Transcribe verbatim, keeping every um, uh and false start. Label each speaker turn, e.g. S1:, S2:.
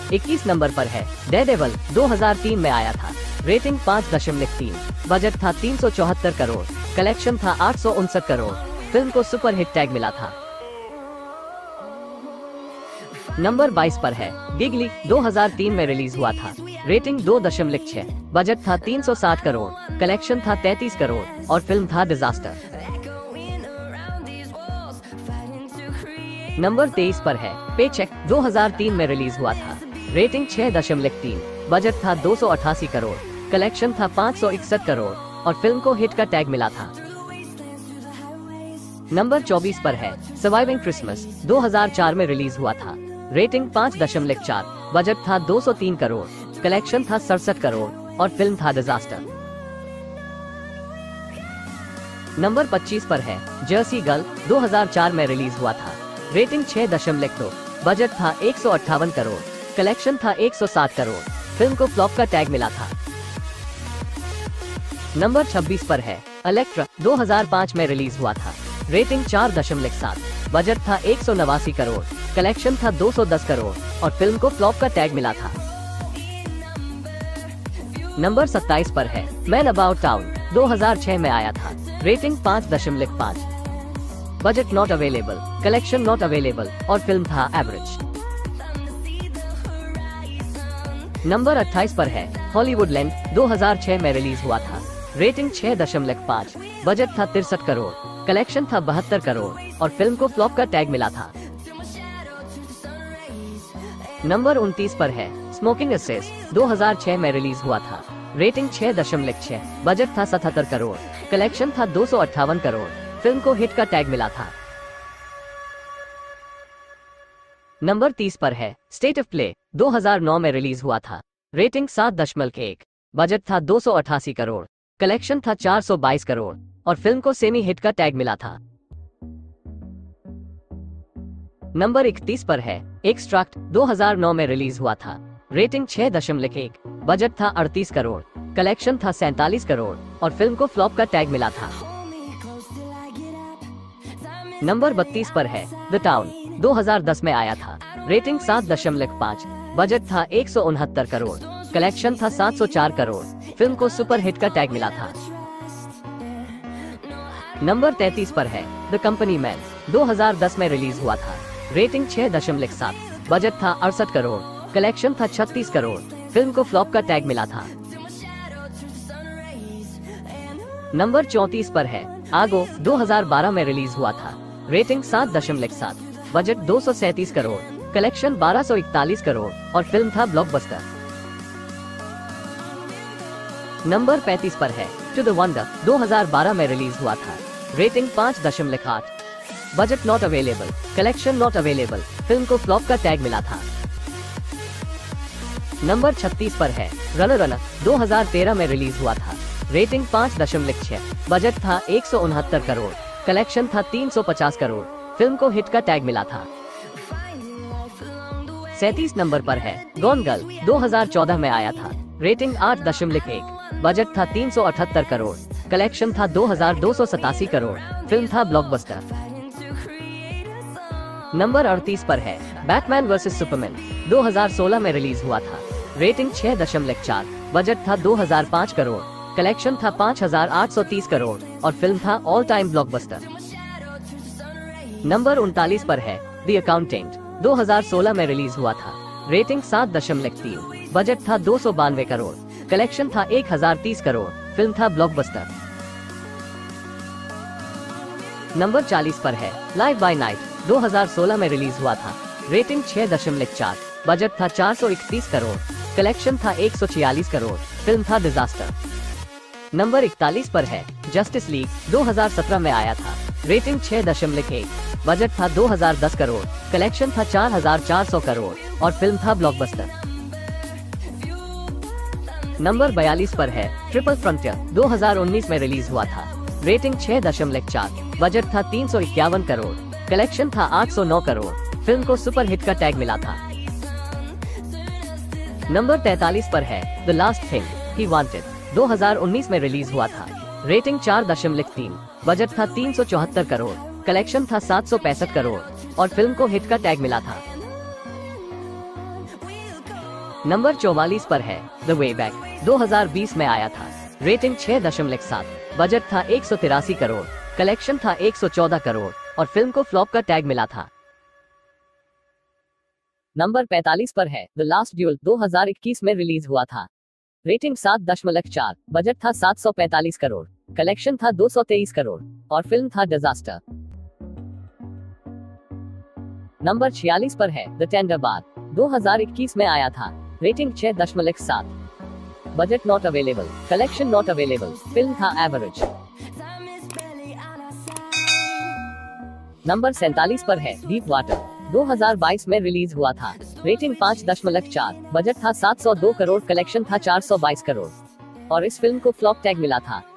S1: इक्कीस नंबर पर है डेयरडेविल, दो हज़ार तीन में आया था। रेटिंग पाँच दशमलव तीन, बजट था तीन सौ चौहत्तर करोड़, कलेक्शन था आठ सौ उनसठ करोड़। फिल्म को सुपर हिट टैग मिला था। नंबर बाईस पर है गिगली, दो हज़ार तीन में रिलीज हुआ था। रेटिंग दो दशमलव छह, बजट था तीन सौ साठ करोड़, कलेक्शन था तैंतीस करोड़ और फिल्म था डिजास्टर। नंबर तेईस पर है पेचेक, दो हज़ार तीन में रिलीज हुआ था। रेटिंग छह दशमलव तीन, बजट था दो सौ अठासी करोड़, कलेक्शन था पाँच सौ इकसठ करोड़ और फिल्म को हिट का टैग मिला था। नंबर चौबीस पर है सर्वाइविंग क्रिसमस, दो हज़ार चार में रिलीज हुआ था। रेटिंग पाँच दशमलव चार, बजट था दो सौ तीन करोड़, कलेक्शन था सड़सठ करोड़ और फिल्म था डिजास्टर। नंबर पच्चीस पर है जर्सी गर्ल, दो हज़ार चार में रिलीज हुआ था। रेटिंग छह दशमलव दो, बजट था एक सौ अट्ठावन करोड़, कलेक्शन था एक सौ साठ करोड़। फिल्म को फ्लॉप का टैग मिला था। नंबर छब्बीस पर है इलेक्ट्रा, दो हज़ार पाँच में रिलीज हुआ था। रेटिंग चार दशमलव सात, बजट था एक सौ नवासी करोड़, कलेक्शन था दो सौ दस करोड़ और फिल्म को फ्लॉप का टैग मिला था। नंबर सत्ताईस पर है मैन अबाउट टाउन, दो हज़ार छह में आया था। रेटिंग पाँच दशमलव पाँच, budget not available, collection not available और फिल्म था एवरेज। नंबर अट्ठाईस पर है हॉलीवुडलैंड, दो हज़ार छह में रिलीज हुआ था। रेटिंग छह दशमलव पाँच, बजट था तिरसठ करोड़, कलेक्शन था बहत्तर करोड़ और फिल्म को फ्लॉप का टैग मिला था। नंबर उनतीस पर है स्मोकिंग असेस, दो हज़ार छह में रिलीज हुआ था। रेटिंग छह दशमलव छह, बजट था सतहत्तर करोड़, कलेक्शन था दो सौ अट्ठावन करोड़। फिल्म को हिट का टैग मिला था। नंबर तीस पर है स्टेट ऑफ प्ले, दो हज़ार नौ में रिलीज हुआ था। रेटिंग सात दशमलव एक, बजट था दो सौ अठासी करोड़, कलेक्शन था चार सौ बाईस करोड़ और फिल्म को सेमी हिट का टैग मिला था। नंबर इकतीस पर है एक्सट्रैक्ट, दो हज़ार नौ में रिलीज हुआ था। रेटिंग छह दशमलव एक, बजट था अड़तीस करोड़, कलेक्शन था सैंतालीस करोड़ और फिल्म को फ्लॉप का टैग मिला था। नंबर बत्तीस पर है द टाउन, दो हज़ार दस में आया था। रेटिंग सात दशमलव पाँच, बजट था एक सौ उनहत्तर करोड़, कलेक्शन था सात सौ चार करोड़। फिल्म को सुपर हिट का टैग मिला था। नंबर तैंतीस पर है द कंपनी मैन, दो हज़ार दस में रिलीज हुआ था। रेटिंग छह दशमलव सात, बजट था अड़सठ करोड़, कलेक्शन था छत्तीस करोड़। फिल्म को फ्लॉप का टैग मिला था। नंबर चौंतीस पर है आगो, दो हज़ार बारह में रिलीज हुआ था। रेटिंग सात दशमलव सात, बजट दो सौ सैंतीस करोड़, कलेक्शन बारह सौ इकतालीस करोड़ और फिल्म था ब्लॉकबस्टर। नंबर पैंतीस पर है टू द वंडर, दो हज़ार बारह में रिलीज हुआ था। रेटिंग पाँच दशमलव आठ, budget not available, collection not available. Film को फ्लॉप का टैग मिला था। नंबर छत्तीस पर है रनर रनर, दो हज़ार तेरह में रिलीज हुआ था। रेटिंग पाँच दशमलव छह, बजट था एक सौ उनहत्तर करोड़, कलेक्शन था तीन सौ पचास करोड़। फिल्म को हिट का टैग मिला था। सैंतीस नंबर पर है गॉन गर्ल, दो हज़ार चौदह में आया था। रेटिंग आठ दशमलव एक, बजट था तीन सौ अठहत्तर करोड़, कलेक्शन था दो हज़ार दो सौ सतासी करोड़। फिल्म था ब्लॉकबस्टर। नंबर अड़तीस पर है बैटमैन वर्सेस सुपरमैन, दो हज़ार सोलह में रिलीज हुआ था। रेटिंग छह दशमलव चार, बजट था दो हज़ार पाँच करोड़, कलेक्शन था पाँच हज़ार आठ सौ तीस करोड़ और फिल्म था ऑल टाइम ब्लॉकबस्टर। नंबर उनतालीस पर है द अकाउंटेंट, दो हज़ार सोलह में रिलीज हुआ था। रेटिंग सात दशमलव तीन, बजट था दो सौ बानवे करोड़, कलेक्शन था एक हज़ार तीस करोड़। फिल्म था ब्लॉकबस्टर। नंबर चालीस पर है लाइव बाय नाइट, दो हज़ार सोलह में रिलीज हुआ था। रेटिंग छह दशमलव चार, बजट था चार सौ इकतीस करोड़, कलेक्शन था एक सौ छियालीस करोड़। फिल्म था डिजास्टर। नंबर इकतालीस पर है जस्टिस लीग, दो हज़ार सत्रह में आया था। रेटिंग छह दशमलव एक, बजट था दो हज़ार दस करोड़, कलेक्शन था चार हज़ार चार सौ करोड़ और फिल्म था ब्लॉकबस्टर। नंबर बयालीस पर है ट्रिपल फ्रंटियर, दो हज़ार उन्नीस में रिलीज हुआ था। रेटिंग छह दशमलव चार, बजट था तीन सौ इक्यावन करोड़, कलेक्शन था आठ सौ नौ करोड़। फिल्म को सुपर हिट का टैग मिला था। नंबर तैंतालीस पर है the last thing he wanted, दो हज़ार उन्नीस में रिलीज हुआ था। रेटिंग चार दशमलव तीन, बजट था तीन सौ चौहत्तर करोड़, कलेक्शन था सात सौ पैंसठ करोड़ और फिल्म को हिट का टैग मिला था। नंबर चौवालीस पर है द वे बैक, दो हज़ार बीस में आया था। रेटिंग छह दशमलव सात, बजट था एक सौ तिरासी करोड़, कलेक्शन था एक सौ चौदह करोड़ और फिल्म को फ्लॉप का टैग मिला था। नंबर पैंतालीस पर है द लास्ट ड्यूल, दो हज़ार इक्कीस में रिलीज हुआ था। रेटिंग सात दशमलव चार, बजट था सात सौ पैंतालीस करोड़, कलेक्शन था दो सौ तेईस करोड़ और फिल्म था डिजास्टर। नंबर छियालीस पर है द टेंडर बार, दो हज़ार इक्कीस में आया था। रेटिंग छह दशमलव सात, budget not available, collection not available, film था एवरेज। नंबर सैंतालीस पर है डीप वाटर, दो हज़ार बाईस में रिलीज हुआ था। रेटिंग पाँच दशमलव चार, बजट था सात सौ दो करोड़, कलेक्शन था चार सौ बाईस करोड़ और इस फिल्म को फ्लॉप टैग मिला था।